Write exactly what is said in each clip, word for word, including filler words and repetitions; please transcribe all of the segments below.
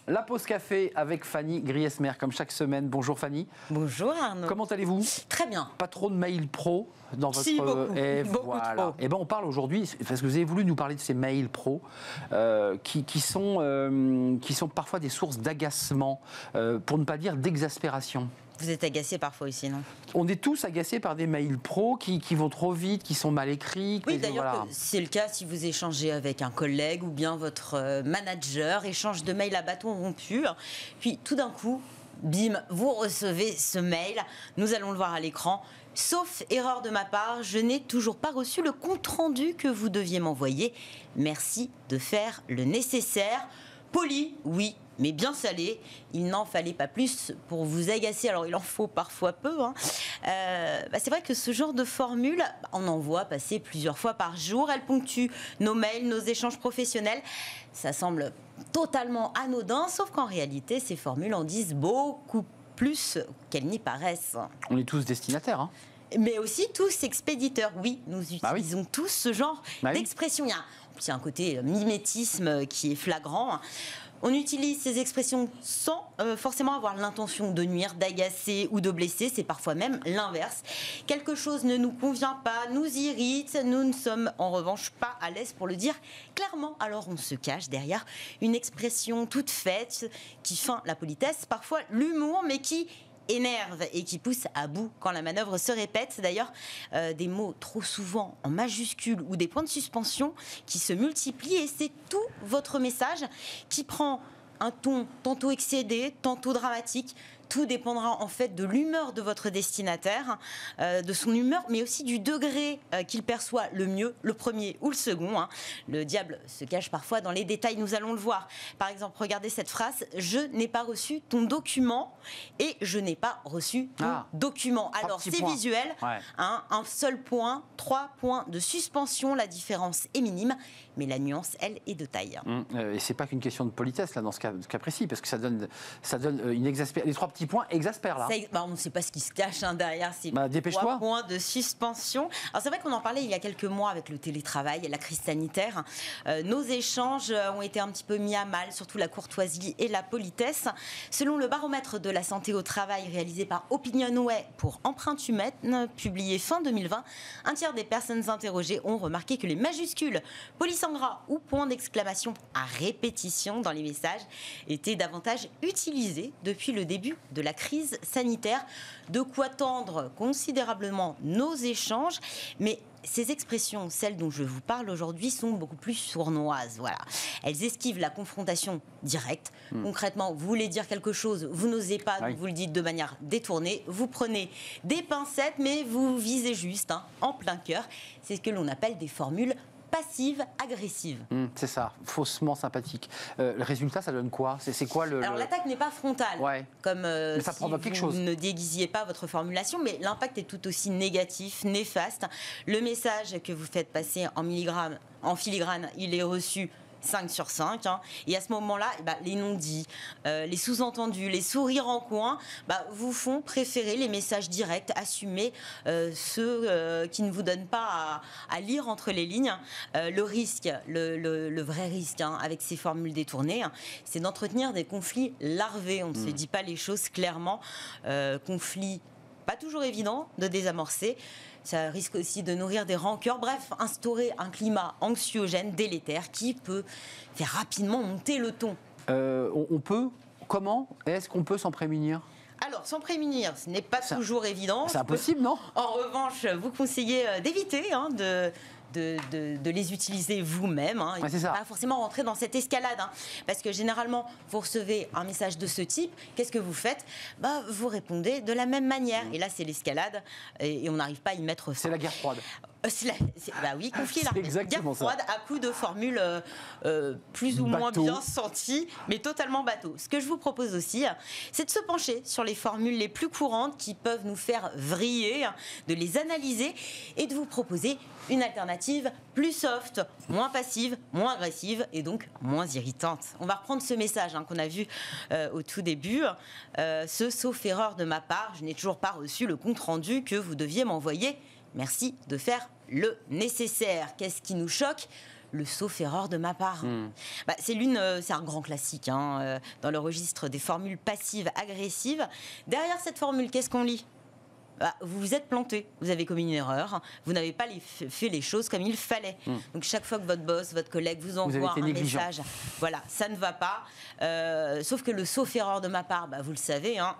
La pause café avec Fanny Griesmer, comme chaque semaine. Bonjour Fanny. Bonjour Arnaud. Comment allez-vous? Très bien. Pas trop de mails pro dans votre... Si, beaucoup. Et beaucoup voilà. trop. Et ben on parle aujourd'hui, parce que vous avez voulu nous parler de ces mails pro, euh, qui, qui, sont, euh, qui sont parfois des sources d'agacement, euh, pour ne pas dire d'exaspération. Vous êtes agacé parfois aussi, non? On est tous agacés par des mails pro qui, qui vont trop vite, qui sont mal écrits. Oui, qui, d'ailleurs, voilà. c'est le cas si vous échangez avec un collègue ou bien votre manager, échange de mails à bâton rompu. Puis tout d'un coup, bim, vous recevez ce mail. Nous allons le voir à l'écran. Sauf erreur de ma part, je n'ai toujours pas reçu le compte-rendu que vous deviez m'envoyer. Merci de faire le nécessaire. Poli, oui, mais bien salé. Il n'en fallait pas plus pour vous agacer. Alors, il en faut parfois peu. Hein. Euh, bah, c'est vrai que ce genre de formule, on en voit passer plusieurs fois par jour. Elle ponctue nos mails, nos échanges professionnels. Ça semble totalement anodin, sauf qu'en réalité, ces formules en disent beaucoup plus qu'elles n'y paraissent. On est tous destinataires, hein. Mais aussi tous expéditeurs. Oui, nous utilisons bah oui. tous ce genre bah d'expression. Oui. Il y a, il y a un côté mimétisme qui est flagrant. On utilise ces expressions sans euh, forcément avoir l'intention de nuire, d'agacer ou de blesser. C'est parfois même l'inverse. Quelque chose ne nous convient pas, nous irrite. Nous ne sommes en revanche pas à l'aise pour le dire clairement. Alors on se cache derrière une expression toute faite qui feint la politesse, parfois l'humour, mais qui énerve et qui pousse à bout quand la manœuvre se répète. D'ailleurs, euh, des mots trop souvent en majuscules ou des points de suspension qui se multiplient, et c'est tout votre message qui prend un ton tantôt excédé, tantôt dramatique. Tout dépendra en fait de l'humeur de votre destinataire, euh, de son humeur, mais aussi du degré euh, qu'il perçoit le mieux, le premier ou le second. Hein. Le diable se cache parfois dans les détails, nous allons le voir. Par exemple, regardez cette phrase: je n'ai pas reçu ton document et je n'ai pas reçu ton ah, document. Alors c'est points. Visuel, ouais. hein, un seul point, trois points de suspension, la différence est minime, mais la nuance, elle, est de taille. Hum, euh, et c'est pas qu'une question de politesse là dans ce cas, ce cas précis, parce que ça donne, ça donne une exaspération. Les trois petits points exaspèrent là. Ça, bah, on ne sait pas ce qui se cache hein, derrière ces bah, trois points de suspension. Alors c'est vrai qu'on en parlait il y a quelques mois avec le télétravail et la crise sanitaire. Euh, nos échanges ont été un petit peu mis à mal, surtout la courtoisie et la politesse. Selon le baromètre de la santé au travail réalisé par Opinionway pour Empreinte Humaine, publié fin deux mille vingt, un tiers des personnes interrogées ont remarqué que les majuscules, police en gras ou point d'exclamation à répétition dans les messages étaient davantage utilisés depuis le début de la crise sanitaire. De quoi tendre considérablement nos échanges, mais ces expressions, celles dont je vous parle aujourd'hui, sont beaucoup plus sournoises. Voilà. Elles esquivent la confrontation directe. Mmh. Concrètement, vous voulez dire quelque chose, vous n'osez pas, oui. vous le dites de manière détournée, vous prenez des pincettes, mais vous visez juste, hein, en plein cœur. C'est ce que l'on appelle des formules passive, agressive. Mmh, c'est ça, faussement sympathique. Euh, le résultat, ça donne quoi? c'est, c'est quoi le... Alors le... l'attaque n'est pas frontale, ouais. comme euh, mais ça si provoque quelque chose. Vous ne déguisiez pas votre formulation, mais l'impact est tout aussi négatif, néfaste. Le message que vous faites passer en milligrammes, en filigrane, il est reçu cinq sur cinq, hein. Et à ce moment-là, eh ben, les non-dits, euh, les sous-entendus, les sourires en coin, bah, vous font préférer les messages directs, assumés, euh, ceux euh, qui ne vous donnent pas à, à lire entre les lignes. Euh, le risque, le, le, le vrai risque, hein, avec ces formules détournées, hein, c'est d'entretenir des conflits larvés. On ne mmh. se dit pas les choses clairement. Euh, conflits pas toujours évident de désamorcer. Ça risque aussi de nourrir des rancœurs. Bref, instaurer un climat anxiogène, délétère, qui peut faire rapidement monter le ton. Euh, on, on peut Comment est-ce qu'on peut s'en prémunir ? Alors, s'en prémunir, ce n'est pas ça, toujours évident. C'est impossible, non ? En revanche, vous conseillez d'éviter hein, de... De, de, de les utiliser vous-même. Hein. Ouais, c'est ça. Pas forcément rentrer dans cette escalade. Hein. Parce que généralement, vous recevez un message de ce type. Qu'est-ce que vous faites ? Bah, vous répondez de la même manière. Mmh. Et là, c'est l'escalade. Et, et on n'arrive pas à y mettre fin. C'est la guerre froide. C'est la, c'est, bah oui, conflit là. Exactement guerre froide ça. À coup de formules euh, euh, plus ou bateau. moins bien senties, mais totalement bateau. Ce que je vous propose aussi, c'est de se pencher sur les formules les plus courantes qui peuvent nous faire vriller, de les analyser et de vous proposer une alternative plus soft, moins passive, moins agressive et donc moins irritante. On va reprendre ce message hein, qu'on a vu euh, au tout début. Euh, ce sauf erreur de ma part, je n'ai toujours pas reçu le compte rendu que vous deviez m'envoyer. Merci de faire le nécessaire. Qu'est-ce qui nous choque ? le sauf erreur de ma part. Mmh. Bah, c'est l'une, euh, c'est un grand classique hein, euh, dans le registre des formules passives agressives. Derrière cette formule, qu'est-ce qu'on lit ? Bah, vous vous êtes planté, vous avez commis une erreur, vous n'avez pas les, fait les choses comme il fallait. Mmh. Donc chaque fois que votre boss, votre collègue vous envoie vous un message, voilà, ça ne va pas. Euh, sauf que le sauf erreur de ma part, bah, vous le savez, hein,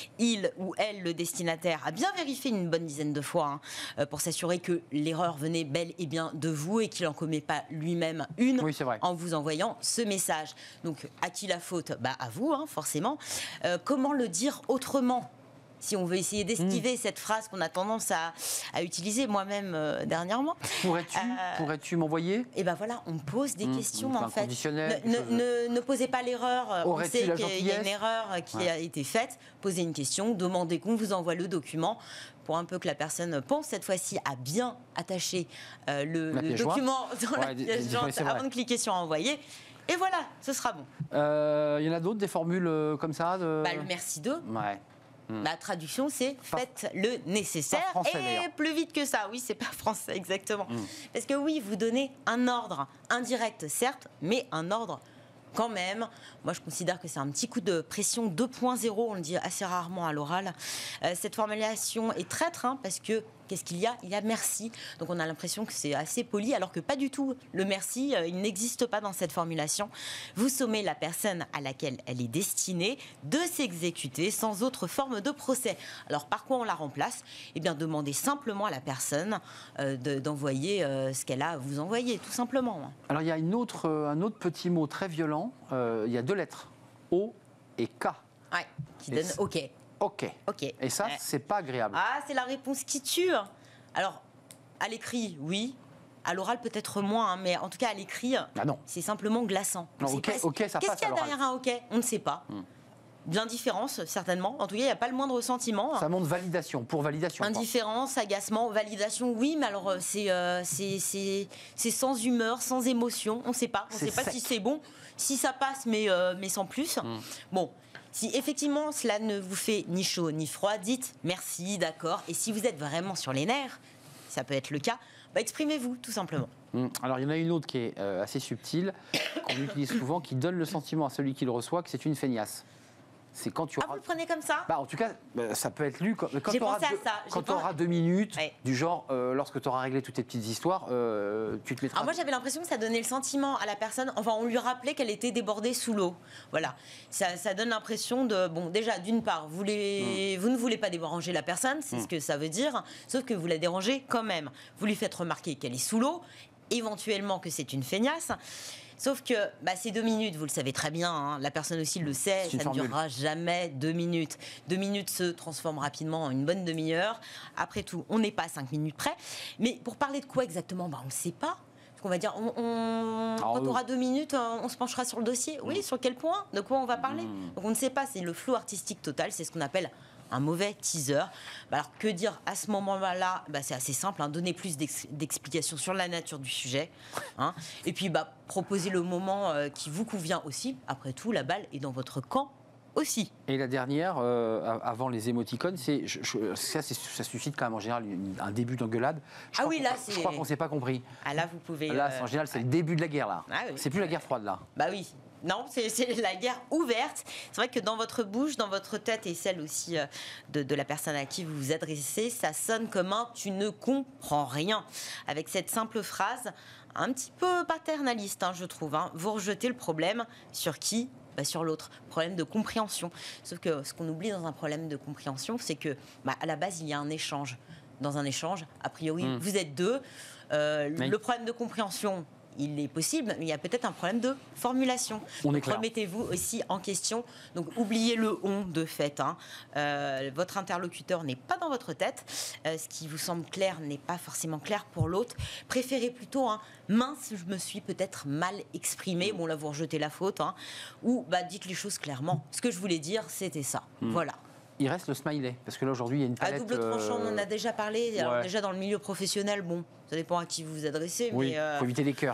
il ou elle, le destinataire, a bien vérifié une bonne dizaine de fois hein, pour s'assurer que l'erreur venait bel et bien de vous et qu'il n'en commet pas lui-même une oui, c'est vrai. en vous envoyant ce message. Donc à qui la faute ? Bah, à vous, hein, forcément. Euh, comment le dire autrement ? Si on veut essayer d'esquiver mmh. cette phrase qu'on a tendance à, à utiliser moi-même euh, dernièrement. Pourrais-tu, euh, pourrais-tu m'envoyer ? Et ben voilà, on pose des mmh. questions en fait. Ne, ne, ne, ne posez pas l'erreur. On sait qu'il y a une erreur qui ouais. a été faite. Posez une question, demandez qu'on vous envoie le document pour un peu que la personne pense cette fois-ci à bien attacher euh, le, le document dans ouais, la pièce jointe avant de cliquer sur envoyer. Et voilà, ce sera bon. Il euh, y en a d'autres, des formules euh, comme ça de... bah, le merci de. Ouais. La traduction, c'est faites le nécessaire français, et plus vite que ça. Oui, c'est pas français, exactement. Mm. Parce que oui, vous donnez un ordre indirect, certes, mais un ordre quand même. Moi, je considère que c'est un petit coup de pression deux point zéro, on le dit assez rarement à l'oral. Euh, cette formulation est traître, hein, parce que qu'est-ce qu'il y a ? Il y a merci. Donc on a l'impression que c'est assez poli, alors que pas du tout. Le merci, euh, il n'existe pas dans cette formulation. Vous sommez la personne à laquelle elle est destinée de s'exécuter sans autre forme de procès. Alors par quoi on la remplace ? Eh bien, demandez simplement à la personne euh, de, d'envoyer euh, ce qu'elle a à vous envoyer, tout simplement. Alors il y a une autre, euh, un autre petit mot très violent. Euh, il y a deux lettres, O et K. Ouais, qui donne OK. OK. OK. Et ça, ouais. c'est pas agréable. Ah, c'est la réponse qui tue. Alors, à l'écrit, oui. À l'oral, peut-être moins, hein, mais en tout cas, à l'écrit, ah c'est simplement glaçant. Non, OK, pas, OK, ça Qu'est-ce passe qu'il y a derrière un OK ? On ne sait pas. Hmm. D'indifférence, certainement. En tout cas, il n'y a pas le moindre sentiment. Ça montre validation, pour validation. Indifférence, quoi. Agacement, validation, oui, mais alors c'est, euh, c'est, c'est, c'est sans humeur, sans émotion. On ne sait pas. On ne sait pas sec. Si c'est bon, si ça passe, mais, euh, mais sans plus. Hmm. Bon. Si effectivement cela ne vous fait ni chaud ni froid, dites merci, d'accord. Et si vous êtes vraiment sur les nerfs, ça peut être le cas, bah exprimez-vous tout simplement. Alors il y en a une autre qui est euh, assez subtile, qu'on utilise souvent, qui donne le sentiment à celui qui le reçoit que c'est une feignasse. C'est quand tu auras... Ah, vous le prenez comme ça ? Bah, en tout cas, ça peut être lu quand, quand tu auras, deux, quand pas... auras deux minutes, ouais. du genre, euh, lorsque tu auras réglé toutes tes petites histoires, euh, tu te mettras... Alors moi, j'avais l'impression que ça donnait le sentiment à la personne, enfin, on lui rappelait qu'elle était débordée sous l'eau. Voilà. Ça, ça donne l'impression de... Bon, déjà, d'une part, vous, les... mmh. vous ne voulez pas déranger la personne, c'est mmh. ce que ça veut dire, sauf que vous la dérangez quand même. Vous lui faites remarquer qu'elle est sous l'eau, éventuellement que c'est une feignasse. Sauf que bah, ces deux minutes, vous le savez très bien, hein, la personne aussi le sait, ça ne formule. durera jamais deux minutes. Deux minutes se transforment rapidement en une bonne demi-heure. Après tout, on n'est pas à cinq minutes près. Mais pour parler de quoi exactement, bah, on ne sait pas. Parce qu'on va dire, on, on, Alors, quand on aura deux minutes, on se penchera sur le dossier. Oui, mmh. sur quel point ? De quoi on va parler ? mmh. Donc on ne sait pas, c'est le flou artistique total, c'est ce qu'on appelle un mauvais teaser. Bah alors que dire à ce moment-là ? Bah c'est assez simple, hein, donner plus d'ex- d'explications sur la nature du sujet, hein, et puis bah, proposer le moment euh, qui vous convient aussi. Après tout, la balle est dans votre camp aussi. Et la dernière, euh, avant les émoticônes, c'est, je, je, ça, c'est, ça suscite quand même en général une, un début d'engueulade. Je ah oui, là, c'est... Je crois qu'on ne s'est pas compris. Ah là, vous pouvez... Là, euh... en général, c'est le début de la guerre, là. Ah oui. C'est plus la guerre froide, là. Bah oui. Non, c'est, c'est la guerre ouverte. C'est vrai que dans votre bouche, dans votre tête et celle aussi euh, de, de la personne à qui vous vous adressez, ça sonne comme un « tu ne comprends rien ». Avec cette simple phrase, un petit peu paternaliste, hein, je trouve. Hein. Vous rejetez le problème sur qui ? Bah, sur l'autre. Problème de compréhension. Sauf que ce qu'on oublie dans un problème de compréhension, c'est que bah, à la base, il y a un échange. Dans un échange, a priori, mmh. vous êtes deux. Euh, oui. Le problème de compréhension, il est possible, mais il y a peut-être un problème de formulation. On Donc, remettez-vous aussi en question. Donc, oubliez le « on » de fait. Hein. Euh, votre interlocuteur n'est pas dans votre tête. Euh, ce qui vous semble clair n'est pas forcément clair pour l'autre. Préférez plutôt un « mince, je me suis peut-être mal exprimé ». Bon, là, vous rejetez la faute. Hein. Ou bah, dites les choses clairement. Ce que je voulais dire, c'était ça. Mmh. Voilà. Il reste le smiley, parce que là aujourd'hui il y a une palette... À double tranchant, euh... on en a déjà parlé. Alors, ouais. déjà dans le milieu professionnel, bon, ça dépend à qui vous vous adressez. Oui, il euh... faut éviter les cœurs, quoi.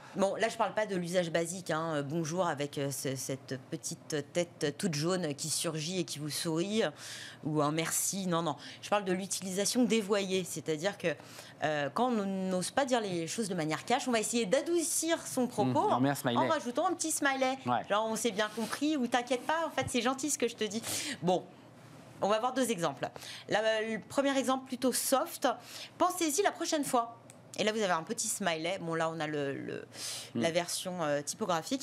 Bon, là, je ne parle pas de l'usage basique. Hein. Bonjour avec euh, ce, cette petite tête toute jaune qui surgit et qui vous sourit, ou un merci. Non, non. Je parle de l'utilisation dévoyée. C'est-à-dire que euh, quand on n'ose pas dire les choses de manière cash, on va essayer d'adoucir son propos mmh, en, en rajoutant un petit smiley. Ouais. Genre, on s'est bien compris, ou t'inquiète pas, en fait, c'est gentil ce que je te dis. Bon. On va voir deux exemples. La, le premier exemple plutôt soft. Pensez-y la prochaine fois. Et là, vous avez un petit smiley. Bon, là, on a le, le, mmh. la version euh, typographique.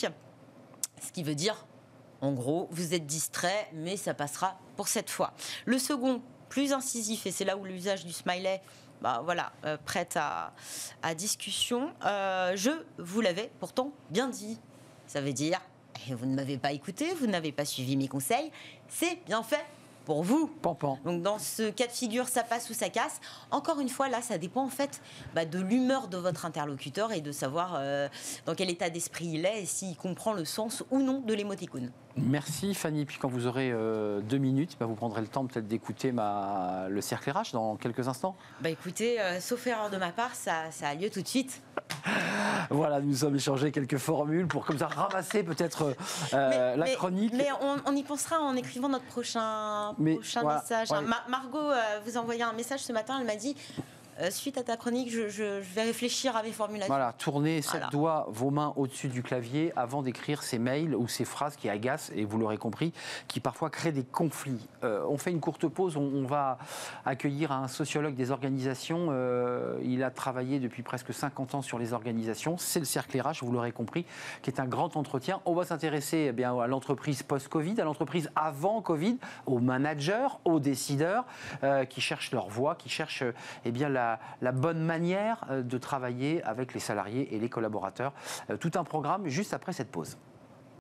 Ce qui veut dire, en gros, vous êtes distrait, mais ça passera pour cette fois. Le second, plus incisif, et c'est là où l'usage du smiley, bah, voilà, euh, prête à, à discussion. Euh, je vous l'avais pourtant bien dit. Ça veut dire, vous ne m'avez pas écouté, vous n'avez pas suivi mes conseils. C'est bien fait pour vous. Pampan. Donc dans ce cas de figure, ça passe ou ça casse. Encore une fois, là, ça dépend en fait bah, de l'humeur de votre interlocuteur et de savoir euh, dans quel état d'esprit il est et s'il comprend le sens ou non de l'émoticône. Merci Fanny. Puis quand vous aurez euh, deux minutes, bah, vous prendrez le temps peut-être d'écouter ma... le cercle R H dans quelques instants. Bah écoutez, euh, sauf erreur de ma part, ça, ça a lieu tout de suite. Voilà, nous sommes échangés quelques formules pour comme ça ramasser peut-être euh, mais, la mais, chronique. Mais on, on y pensera en écrivant notre prochain, mais, prochain voilà, message. ouais. Mar- Margot euh, vous a envoyé un message ce matin, elle m'a dit... Euh, suite à ta chronique, je, je, je vais réfléchir à mes formulations. Voilà, tournez sept voilà. doigts, vos mains au-dessus du clavier avant d'écrire ces mails ou ces phrases qui agacent, et vous l'aurez compris, qui parfois créent des conflits. Euh, on fait une courte pause, on, on va accueillir un sociologue des organisations. Euh, il a travaillé depuis presque cinquante ans sur les organisations. C'est le cercle R H, vous l'aurez compris, qui est un grand entretien. On va s'intéresser eh bien, à l'entreprise post-Covid, à l'entreprise avant Covid, aux managers, aux décideurs euh, qui cherchent leur voie, qui cherchent eh bien, la La, la bonne manière de travailler avec les salariés et les collaborateurs. Tout un programme juste après cette pause.